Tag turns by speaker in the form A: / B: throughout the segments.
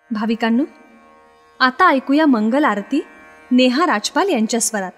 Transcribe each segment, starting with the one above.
A: भाविकांनो, आता ऐकूया मंगल आरती नेहा राजपाल यांच्या स्वरात.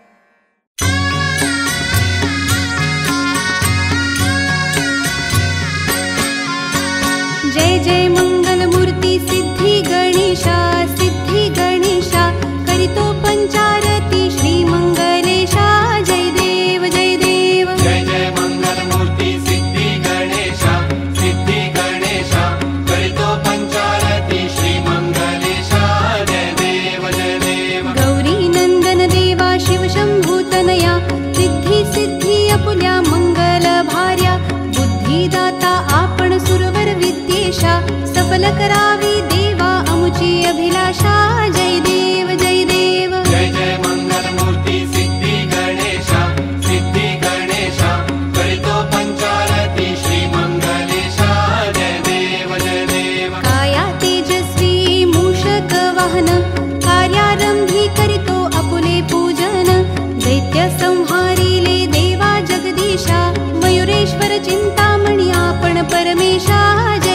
B: जय जय मंगल मूर्ती सिद्धी गणेशा, सिद्धी गणेशा करितो पंचारती श्री मंगलेशा. जय देव जय देव.
C: जय जय मंगल मूर्ती सिद्धी गणेशा, सिद्धी गणेशा करितो पंचारती श्री मंगलेशा. जय देव जय देव.
B: गौरी नंदन देवा शिव शंभूतनया, सिद्धी सिद्धी अपुल्या मंगल भार्या. बुद्धिदाता आपण सुरवर विद्येशा, सफल करावी देवा अमुची अभिलाषा. जय देव जय देव.
C: जय जय मंगल मूर्ती सिद्धी गणेशा, सिद्धी गणेशा करितो पंचारती श्री मंगलेशा. जय देव जय देव.
B: काया तेजस्वी मूषक वाहन, कार्यारंभी करितो अपुले पूजन. दैत्य संहारिले देवा जगदीशा, मयुरेश्वर चिंतामणी आपण परमेशा. जय